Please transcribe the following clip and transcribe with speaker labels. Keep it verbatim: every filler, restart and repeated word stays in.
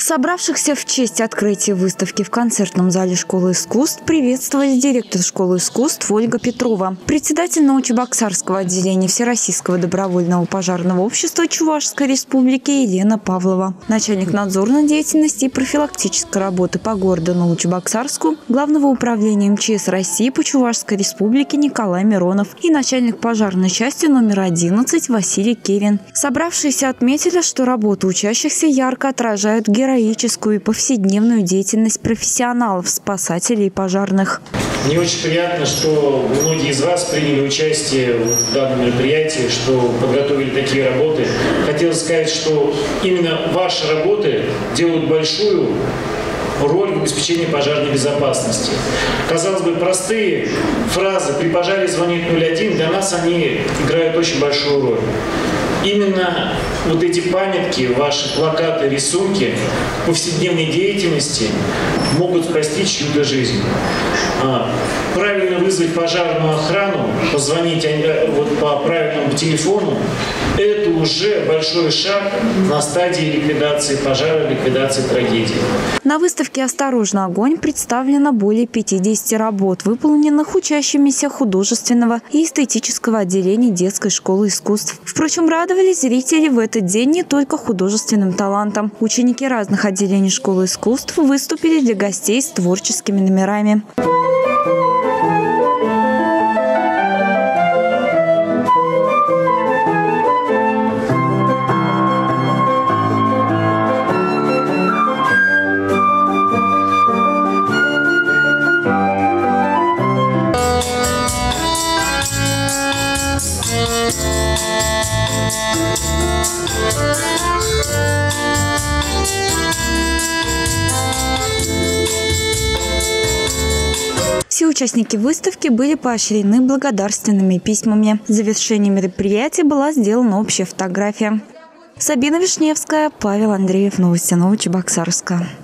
Speaker 1: Собравшихся в честь открытия выставки в концертном зале школы искусств приветствовали директор школы искусств Ольга Петрова, председатель Новочебоксарского отделения Всероссийского добровольного пожарного общества Чувашской республики Елена Павлова, начальник надзорной деятельности и профилактической работы по городу Новочебоксарску Главного управления эм че эс России по Чувашской республике Николай Миронов и начальник пожарной части номер одиннадцать Василий Керин. Собравшиеся отметили, что работа учащихся ярко отражает героизм героическую и повседневную деятельность профессионалов, спасателей и пожарных.
Speaker 2: Мне очень приятно, что многие из вас приняли участие в данном мероприятии, что подготовили такие работы. Хотелось сказать, что именно ваши работы делают большую роль в обеспечении пожарной безопасности. Казалось бы, простые фразы «при пожаре звонит ноль один», для нас они играют очень большую роль. Именно вот эти памятки, ваши плакаты, рисунки повседневной деятельности могут спасти чью-то жизнь. Правильно вызвать пожарную охрану, позвонить вот по правильному телефону – это уже большой шаг на стадии ликвидации пожара, ликвидации трагедии.
Speaker 1: На выставке «Осторожно, огонь» представлено более пятидесяти работ, выполненных учащимися художественного и эстетического отделений детской школы искусств. Впрочем, радовали зрители в этот день не только художественным талантом. Ученики разных отделений школы искусств выступили для гостей с творческими номерами. Все участники выставки были поощрены благодарственными письмами. В завершении мероприятия была сделана общая фотография. Сабина Вишневская, Павел Андреев, новости Новочебоксарска.